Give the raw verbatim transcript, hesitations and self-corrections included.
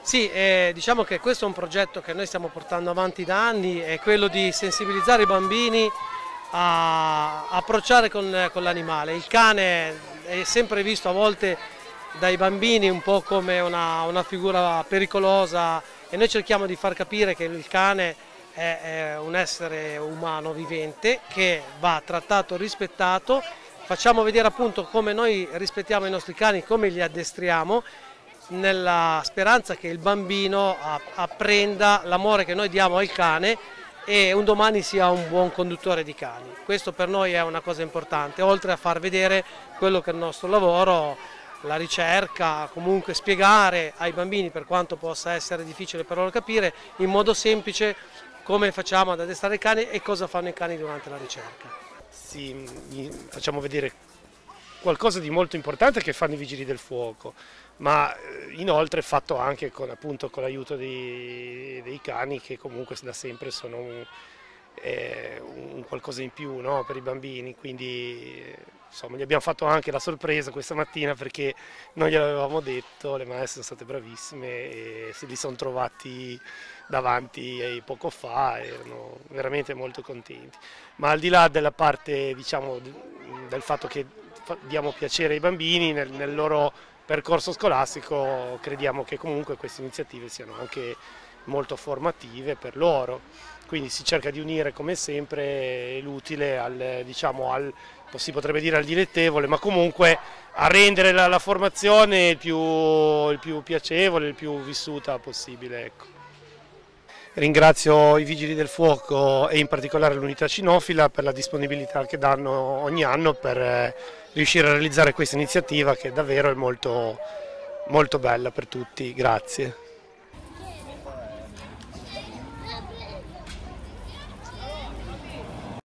Sì, eh, diciamo che questo è un progetto che noi stiamo portando avanti da anni, è quello di sensibilizzare i bambini a approcciare con, con l'animale. Il cane è sempre visto a volte dai bambini un po' come una, una figura pericolosa e noi cerchiamo di far capire che il cane è, è un essere umano vivente che va trattato, rispettato. Facciamo vedere appunto come noi rispettiamo i nostri cani, come li addestriamo, nella speranza che il bambino apprenda l'amore che noi diamo al cane e un domani sia un buon conduttore di cani. Questo per noi è una cosa importante, oltre a far vedere quello che è il nostro lavoro, la ricerca, comunque spiegare ai bambini, per quanto possa essere difficile per loro capire, in modo semplice come facciamo ad addestrare i cani e cosa fanno i cani durante la ricerca. Sì, facciamo vedere qualcosa di molto importante che fanno i vigili del fuoco, ma inoltre fatto anche con, appunto, con l'aiuto dei, dei cani, che comunque da sempre sono un, eh, un qualcosa in più, no, per i bambini, quindi insomma gli abbiamo fatto anche la sorpresa questa mattina perché non gliel'avevamo detto, le maestre sono state bravissime e se li sono trovati davanti poco fa, erano veramente molto contenti. Ma al di là della parte, diciamo, del fatto che diamo piacere ai bambini nel, nel loro percorso scolastico, crediamo che comunque queste iniziative siano anche molto formative per loro, quindi si cerca di unire come sempre l'utile al, diciamo, al, si potrebbe dire al dilettevole, ma comunque a rendere la, la formazione il più, il più piacevole, il più vissuta possibile. Ecco. Ringrazio i Vigili del Fuoco e in particolare l'unità cinofila per la disponibilità che danno ogni anno per riuscire a realizzare questa iniziativa che davvero è molto, molto bella per tutti. Grazie.